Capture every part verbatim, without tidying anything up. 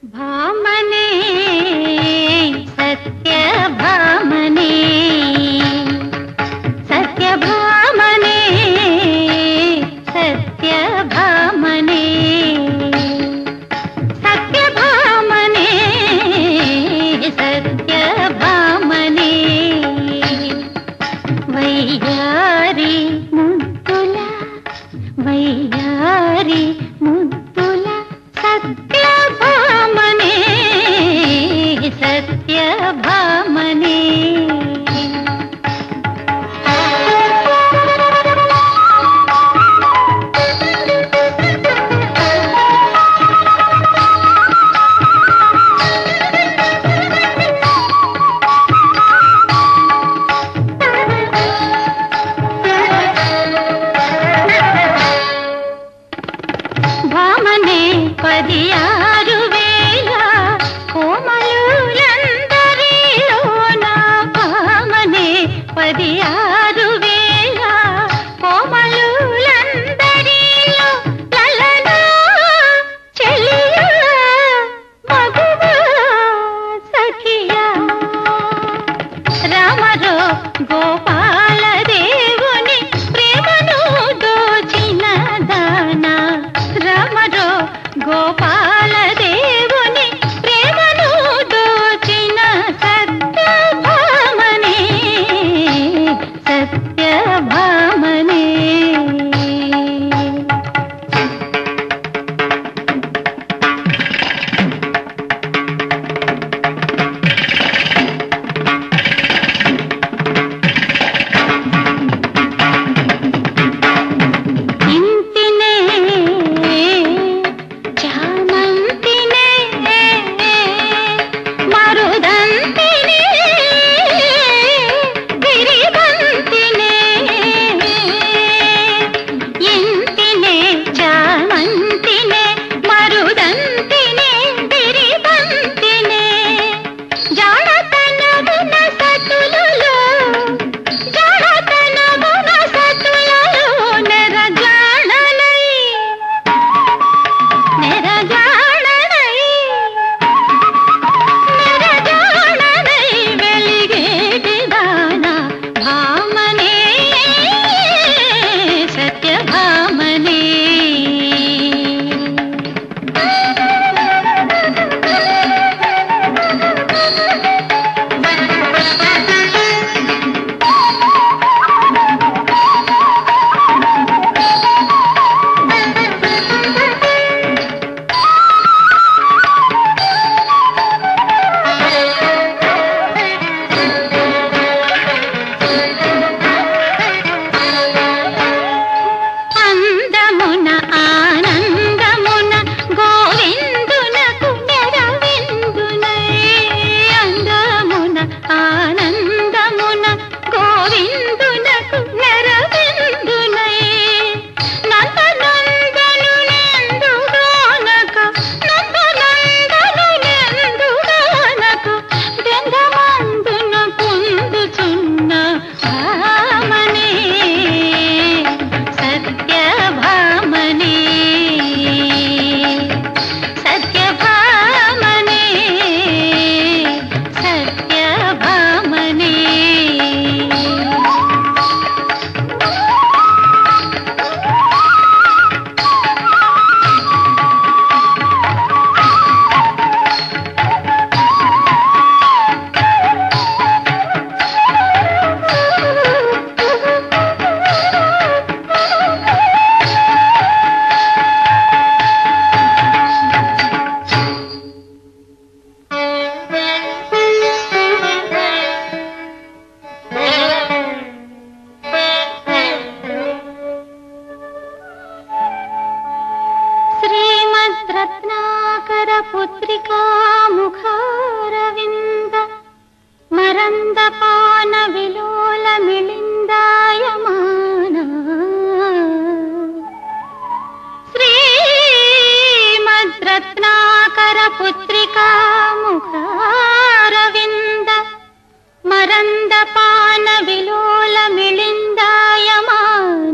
भामने सत्य भामने सत्य भामने सत्य भामने सत्य भामने सत्य भामने वैयारी मुद्दुला वैयारी मुद्दुला सत्य भामने सत्य भामने భామనే పదియారు వేల కోమలులందరిలోన భామనే పదియారు వేల కోమలులందరిలో లలనా చెలియా మగువా సఖియా రామరో గోపాల దేవుని ప్రేమను దోచిన దానా రామరో గోపాల దేవుని ప్రేమను దోచిన సత్య భామనే సత్య భామనే ఇంతినే చామంతినే మరుదంతినే గిరిబంతినే ఇంతినే చామంతినే మరుదంతినే గిరిబంతినే జాడతనమున సతులలో జాడతనమున సతులలో నెరజాడనై నెరజాడనై నెరజాడనై వెలిగేటి దానా భామనే సత్య భామనే అందమున ఆనందమున గోవిందునకు నెరవిందునై అందమున ఆనందమున గోవిందునకు నెరవిందునై నందనందనులెందుగానక నందనందనులెందుగానక గంధమందున పొందుచున్న భామనే సత్య భామనే సత్య భామనే సత్య భామనే శ్రీమద్రత్నాకర పుత్రికా ముఖారవింద మరందపాన విలోల మిళిందాయమాన శ్రీమద్రత్నాకర పుత్రికా ముఖారవింద మరందపాన విలోల మిళిందాయమాన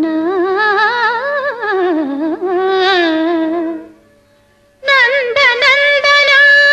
నందనందనా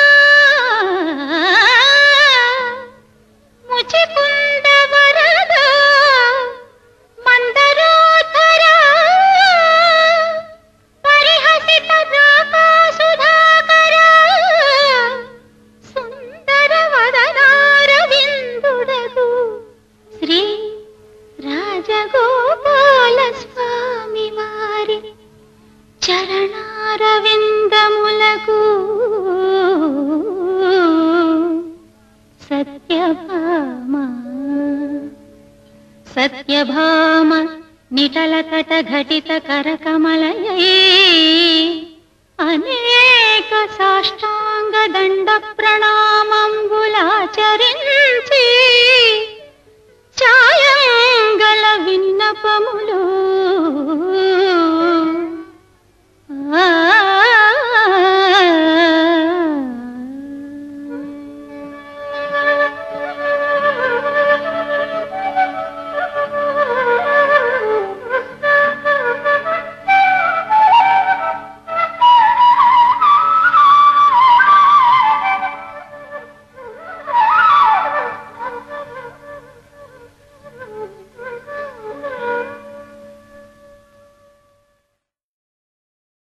చరణారవిందములకు సత్యభామ సత్యభామ నిటలతట ఘటిత కరకమలయై అనేక సాష్టాంగ దండ ప్రణామంబులాచరించి ఛాయంగల విన్నపములు